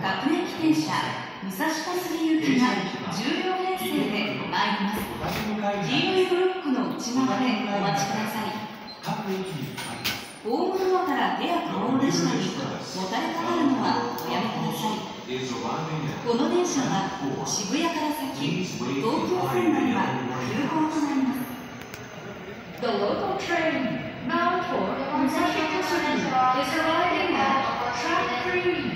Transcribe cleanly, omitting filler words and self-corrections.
各駅停車武蔵小杉行きが10両編成で参ります。黄色いブロックの内側でお待ちください。ホームドアから手や顔を出したりもたれかかるのはおやめください。この電車は渋谷から先東京線内は急行となります。 The local train bound for Musashi-Kosugi is arriving at track 3.